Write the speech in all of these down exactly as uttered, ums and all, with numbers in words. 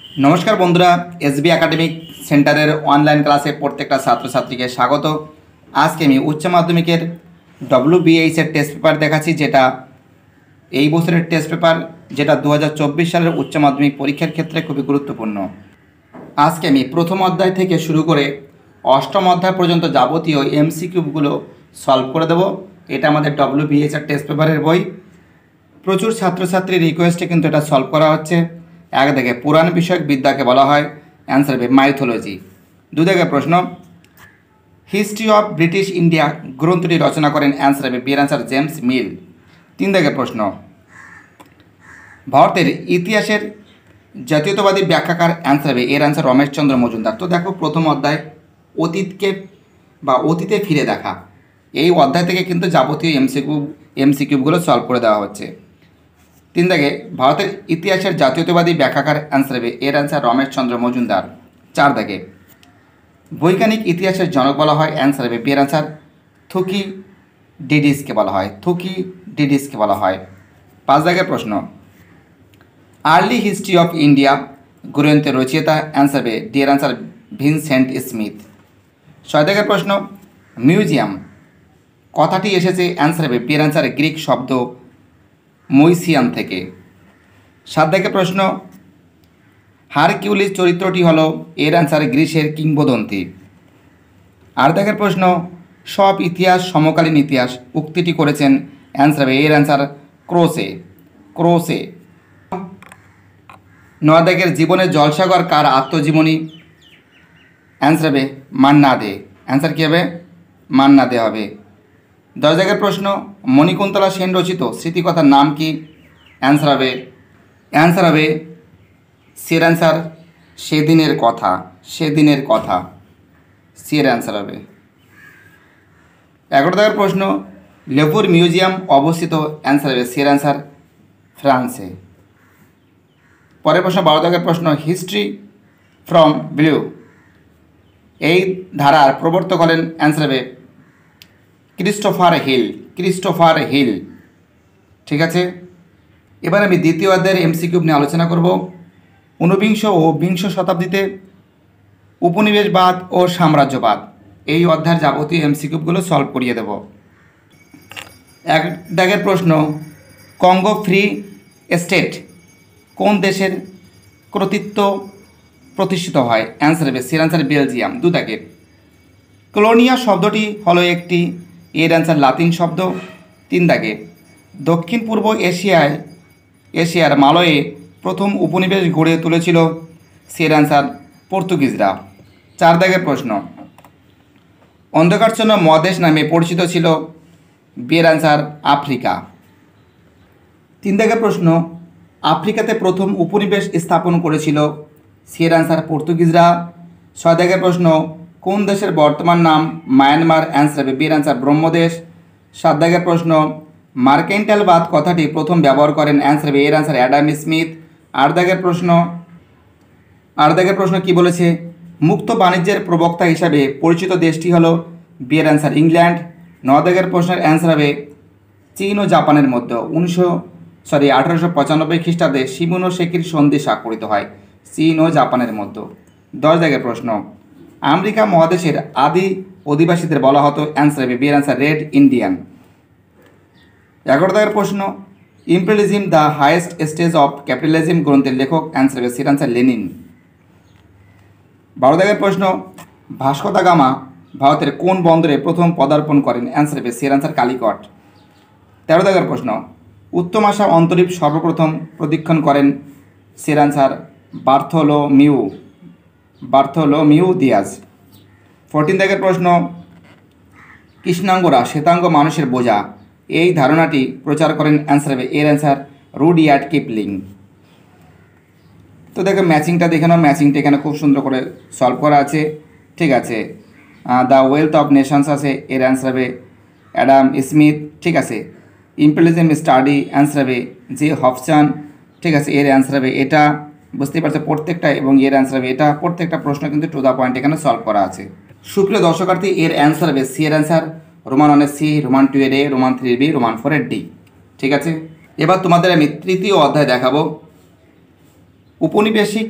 नमस्कार बंधुरा SB academic centre online क्लासे प्रत्येकटा छात्र छात्री के स्वागत। आज के उच्च माध्यमिकेर डब्ल्यूबीएइच एर टेस्ट पेपर देखाচ্ছি जेटा এই বছরের টেস্ট পেপার যেটা দু হাজার চব্বিশ সালের উচ্চ মাধ্যমিক পরীক্ষার ক্ষেত্রে খুবই গুরুত্বপূর্ণ। আজকে আমি প্রথম অধ্যায় থেকে শুরু করে অষ্টম অধ্যায় পর্যন্ত যাবতীয় এমসিকিউগুলো সলভ করে দেব। এটা আমাদের ডব্লিউবিএইচ এর টেস্ট পেপারের বই। প্রচুর ছাত্রছাত্রীর রিকোয়েস্টে কিন্তু এটা সলভ করা হচ্ছে। এক দিকে পুরাণ বিষয়ক বিদ্যাকে বলা হয়, অ্যান্সার হবে মাইথোলজি। দুই দিকে প্রশ্ন, হিস্ট্রি অফ ব্রিটিশ ইন্ডিয়া গ্রন্থটি রচনা করেন, অ্যান্সার হবে বিয়ের অ্যান্সার জেমস মিল। তিন দিকে প্রশ্ন, ভারতের ইতিহাসের জাতীয়তাবাদী ব্যাখ্যাকার, অ্যান্সার হবে এর অ্যান্সার রমেশচন্দ্র মজুমদার। তো দেখো প্রথম অধ্যায় অতীতকে বা অতীতে ফিরে দেখা, এই অধ্যায় থেকে কিন্তু যাবতীয় এমসিকিউ এমসিকিউগুলো সলভ করে দেওয়া হচ্ছে। তিন দাগে ভারতের ইতিহাসের জাতীয়তাবাদী ব্যাখ্যাকার, অ্যান্সার হবে এর অ্যান্সার রমেশচন্দ্র মজুমদার। চার দাগে বৈজ্ঞানিক ইতিহাসের জনক বলা হয়, অ্যান্সার হবে বিয়ের অ্যান্সার থুকি ডিডিসকে বলা হয়, থুকি ডিডিসকে বলা হয়। পাঁচ দাগের প্রশ্ন, আর্লি হিস্ট্রি অফ ইন্ডিয়া গ্রন্থের রচয়িতা, অ্যান্সার হবে ডিয়ার অ্যান্সার ভিনসেন্ট স্মিথ। ছয় দাগের প্রশ্ন, মিউজিয়াম কথাটি এসেছে, অ্যান্সার হবে বিয়ের অ্যান্সার গ্রিক শব্দ মুইসিয়াম থেকে। সাত দাগের প্রশ্ন, হারকিউলিস চরিত্রটি হলো, এর অ্যান্সার গ্রিসের কিংবদন্তি। আট দাগের প্রশ্ন, সব ইতিহাস সমকালীন ইতিহাস উক্তিটি করেছেন, অ্যান্সার হবে এর অ্যান্সার ক্রোসে ক্রোসে। নয় দাগের জীবনের জলসাগর কার আত্মজীবনী, অ্যান্সার হবে মান্না দে, অ্যান্সার কী হবে মান্না দে হবে। দশ দাগের প্রশ্ন, মণিকুন্তলা সেন রচিত স্মৃতিকথার নাম কি, অ্যান্সার হবে অ্যান্সার হবে সির অ্যান্সার সেদিনের কথা, সেদিনের কথা সির অ্যান্সার হবে। এগারো দাগের প্রশ্ন, লেভুর মিউজিয়াম অবস্থিত, অ্যান্সার হবে সির অ্যান্সার ফ্রান্সে। পরের প্রশ্ন বারো দাগের প্রশ্ন, হিস্ট্রি ফ্রম ব্লু এই ধারার প্রবর্তক হলেন, অ্যান্সার হবে ক্রিস্টোফার হিল, ক্রিস্টোফার হিল। ঠিক আছে, এবার আমি দ্বিতীয় অধ্যায়ের এমসিকিউ নিয়ে আলোচনা করব। ঊনবিংশ ও বিংশ শতাব্দীতে উপনিবেশবাদ ও সাম্রাজ্যবাদ, এই অধ্যায়ের যাবতীয় এমসিকিউগুলো সলভ করিয়ে দেব। এক দাগের প্রশ্ন, কঙ্গো ফ্রি স্টেট কোন দেশের কর্তৃত্ব প্রতিষ্ঠিত হয়, অ্যান্সার হবে সির অ্যান্সার বেলজিয়াম। দু দাগের কলোনিয়া শব্দটি হলো একটি, এর অ্যান্সার লাতিন শব্দ। তিন দাগে দক্ষিণ পূর্ব এশিয়ায় এশিয়ার মালয়ে প্রথম উপনিবেশ গড়ে তুলেছিল, সের অ্যান্সার পর্তুগিজরা। চার দাগের প্রশ্ন, অন্ধকারচ্ছন্ন মহাদেশ নামে পরিচিত ছিল, বিয়ের অ্যান্সার আফ্রিকা। তিন দাগের প্রশ্ন, আফ্রিকাতে প্রথম উপনিবেশ স্থাপন করেছিল, সের অ্যান্সার পর্তুগিজরা। ছয় দাগের প্রশ্ন, কোন দেশের বর্তমান নাম মায়ানমার, অ্যান্সার হবে বিয়ের অ্যান্সার ব্রহ্মদেশ। সাত দাগের প্রশ্ন, মার্কেন্টাইলবাদ কথাটি প্রথম ব্যবহার করেন, অ্যান্সার হবে এর অ্যান্সার অ্যাডাম স্মিথ। আট দাগের প্রশ্ন আট দাগের প্রশ্ন কী বলেছে, মুক্ত বাণিজ্যের প্রবক্তা হিসাবে পরিচিত দেশটি হলো, বিয়ের অ্যান্সার ইংল্যান্ড। ন দাগের প্রশ্নের অ্যান্সার হবে চীন ও জাপানের মধ্যে উনিশশো সরি আঠারোশো পঁচানব্বই খ্রিস্টাব্দে শিমোনোসেকির সন্ধি স্বাক্ষরিত হয়, চীন ও জাপানের মধ্যে। দশ দাগের প্রশ্ন, আমেরিকা মহাদেশের আদি অধিবাসীদের বলা হতো, অ্যান্সার হবে বিয়ের অ্যান্সার রেড ইন্ডিয়ান। এগারো দাগের প্রশ্ন, imperialism the highest stage of capitalism গ্রন্থের লেখক, অ্যান্সার হবে সির অ্যান্সার লেনিন। বারো দাগের প্রশ্ন, ভাস্কো দা গামা ভারতের কোন বন্দরে প্রথম পদার্পণ করেন, অ্যান্সার হবে সির অ্যান্সার কালিকট। তেরো দাগের প্রশ্ন, উত্তম আশা অন্তরীপ সর্বপ্রথম প্রদীক্ষণ করেন, sir answer Bartholomew Bartholomew Dias. Fourteen দাগের প্রশ্ন, কৃষ্ণাঙ্গরা শ্বেতাঙ্গ মানুষের বোঝা, এই ধারণাটি প্রচার করেন, অ্যান্সার হবে এর অ্যান্সার রুডিয়ার্ড কিপলিং। তো দেখো ম্যাচিংটা দেখে নাও, ম্যাচিংটা এখানে খুব সুন্দর করে সলভ করা আছে। ঠিক আছে, দ্য ওয়েলথ অফ নেশনস আছে, এর অ্যান্সার হবে অ্যাডাম স্মিথ। ঠিক আছে, ইম্পেরিয়ালিজম স্টাডি, অ্যান্সার হবে জে হফসান। ঠিক আছে, এর অ্যান্সার হবে এটা, বুঝতেই পারছো প্রত্যেকটা, এবং এর অ্যান্সার হবে এটা। প্রত্যেকটা প্রশ্ন কিন্তু টু দ্য পয়েন্ট এখানে সলভ করা আছে। সুপ্রিয় দর্শকার্থী, এর অ্যান্সার হবে সি এর অ্যান্সার রোমান ওয়ানের সি, রোমান টু এর A, Roman three B, Roman four এর ডি। ঠিক আছে, এবার তোমাদের আমি তৃতীয় অধ্যায় দেখাবো, উপনিবেশিক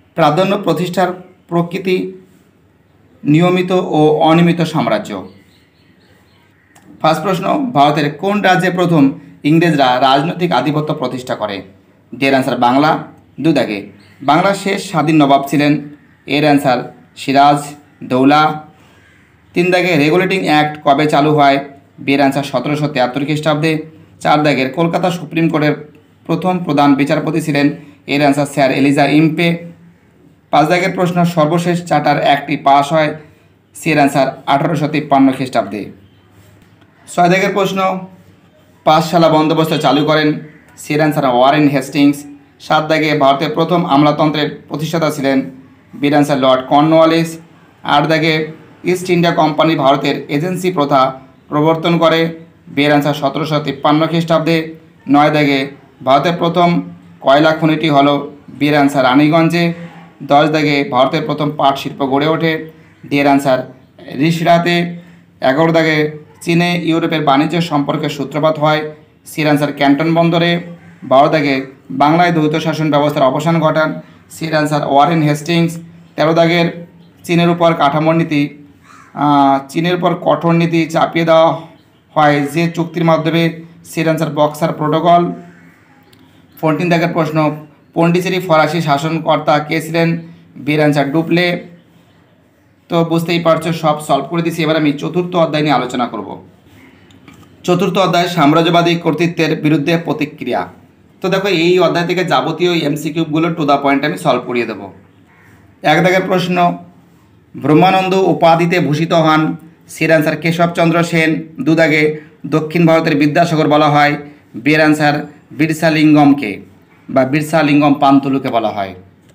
প্রাধান্য প্রতিষ্ঠার প্রকৃতি, নিয়মিত ও অনিয়মিত সাম্রাজ্য। ফার্স্ট প্রশ্ন, ভারতের কোন রাজ্যে প্রথম ইংরেজরা রাজনৈতিক আধিপত্য প্রতিষ্ঠা করে? এর অ্যান্সার বাংলা। দুই দাগে, বাংলার শেষ স্বাধীন নবাব ছিলেন? এর অ্যান্সার সিরাজ দৌলা। তিন দাগে, রেগুলেটিং অ্যাক্ট কবে চালু হয়? এর অ্যান্সার সতেরোশো তিয়াত্তর খ্রিস্টাব্দে। চার দাগের, কলকাতা সুপ্রিম কোর্টের প্রথম প্রধান বিচারপতি ছিলেন? এর অ্যান্সার স্যার এলিজা ইম্পে। পাঁচ দাগের প্রশ্ন, সর্বশেষ চার্টার অ্যাক্টটি পাস হয়? এর অ্যান্সার আঠারোশো তিপ্পান্ন খ্রিস্টাব্দে। ছয় দাগের প্রশ্ন, পাঠশালা বন্দোবস্ত চালু করেন? এর অ্যান্সার ওয়ারেন হেস্টিংস। সাত দাগে, ভারতের প্রথম আমলাতন্ত্রের প্রতিষ্ঠাতা ছিলেন? এর অ্যান্সার লর্ড কর্নওয়ালিস। আট দাগে, ইস্ট ইন্ডিয়া কোম্পানি ভারতের এজেন্সি প্রথা প্রবর্তন করে? এর অ্যান্সার সতেরোশো তিপ্পান্ন খ্রিস্টাব্দে। নয় দাগে, ভারতের প্রথম কয়লা খনিটি হল? এর অ্যান্সার রানীগঞ্জে। দশ দাগে, ভারতের প্রথম পাট শিল্প গড়ে ওঠে? এর অ্যান্সার রিষড়াতে। এগারো দাগে, চীনে ইউরোপের বাণিজ্য সম্পর্কের সূত্রপাত হয়? এর অ্যান্সার ক্যান্টন বন্দরে। বারো দাগে, বাংলায় দ্বৈত শাসন ব্যবস্থার অবসান ঘটান? এর অ্যান্সার ওয়ারেন হেস্টিংস। তেরো দাগের, চীনের উপর কাঠামোর নীতি চীনের উপর কঠোর নীতি চাপিয়ে দেওয়া হয় যে চুক্তির মাধ্যমে? এর অ্যান্সার বক্সার প্রোটোকল। ফোরটিন দাগের প্রশ্ন, পন্ডিচেরি ফরাসি শাসনকর্তা কে ছিলেন? এর অ্যান্সার ডুপ্লে। তো বুঝতেই পারছো, সব সলভ করে দিয়েছি। এবার আমি চতুর্থ অধ্যায় নিয়ে আলোচনা করব। চতুর্থ অধ্যায়, সাম্রাজ্যবাদী কর্তৃত্বের বিরুদ্ধে প্রতিক্রিয়া। তো দেখো, এই অধ্যায় থেকে যাবতীয় এমসিকিউগুলো টু দ্য পয়েন্ট আমি সলভ করিয়ে দেবো। এক দাগের প্রশ্ন, ব্রহ্মানন্দ উপাধিতে ভূষিত হন? এর অ্যান্সার কেশবচন্দ্র সেন। দু দাগে, দক্ষিণ ভারতের বিদ্যাসাগর বলা হয়? এর অ্যান্সার বিরসালিঙ্গমকে বা বিরসালিঙ্গম পান্তুলুকে বলা হয়।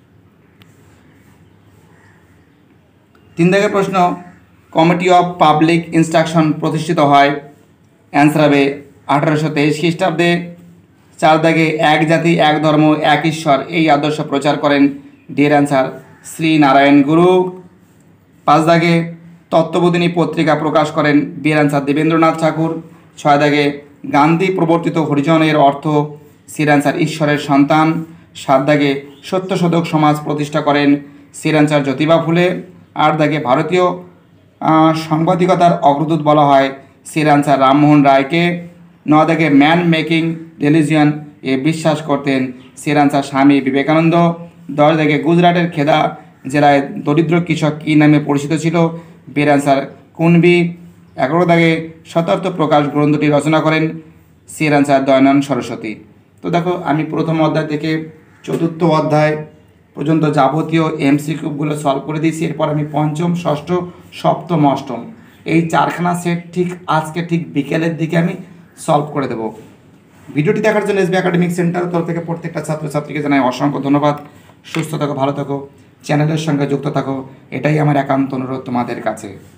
তিন দাগের প্রশ্ন, কমিটি অফ পাবলিক ইনস্ট্রাকশন প্রতিষ্ঠিত হয়? অ্যান্সার হবে আঠারোশো তেইশ খ্রিস্টাব্দে। চার দাগে, এক জাতি এক ধর্ম এক ঈশ্বর এই আদর্শ প্রচার করেন? এর অ্যান্সার শ্রী নারায়ণ গুরু। পাঁচ দাগে, তত্ত্ববোধিনী পত্রিকা প্রকাশ করেন? এর অ্যান্সার দেবেন্দ্রনাথ ঠাকুর। ছয় দাগে, গান্ধী প্রবর্তিত হরিজনের অর্থ? এর অ্যান্সার ঈশ্বরের সন্তান। সাত দাগে, সত্যশোধক সমাজ প্রতিষ্ঠা করেন? এর অ্যান্সার জ্যোতিবা ফুলে। আট দাগে, ভারতীয় সাংবাদিকতার অগ্রদূত বলা হয়? এর অ্যান্সার রামমোহন রায়কে। ন দাগে, ম্যান মেকিং রিলিজিয়ন এ বিশ্বাস করতেন? এর অ্যান্সার স্বামী বিবেকানন্দ। দশ দাগে, গুজরাটের খেদা জেলায় দরিদ্র কৃষক কী নামে পরিচিত ছিল? এর অ্যান্সার কুনবি। এগারো দাগে, শতার্থ প্রকাশ গ্রন্থটি রচনা করেন? এর অ্যান্সার দয়ানন্দ সরস্বতী। তো দেখো, আমি প্রথম অধ্যায় থেকে চতুর্থ অধ্যায় পর্যন্ত যাবতীয় এমসিকিউগুলো সলভ করে দিয়েছি। এরপর আমি পঞ্চম, ষষ্ঠ, সপ্তম, অষ্টম এই চারখানা সেট ঠিক আজকে ঠিক বিকেলের দিকে আমি সলভ করে দেবো। ভিডিওটি দেখার জন্য এসবি একাডেমিক সেন্টার তরফ থেকে প্রত্যেকটা ছাত্রছাত্রীকে জানাই অসংখ্য ধন্যবাদ। সুস্থ থাকো, ভালো থাকো, চ্যানেলের সঙ্গে যুক্ত থাকো, এটাই আমার একান্ত অনুরোধ তোমাদের কাছে।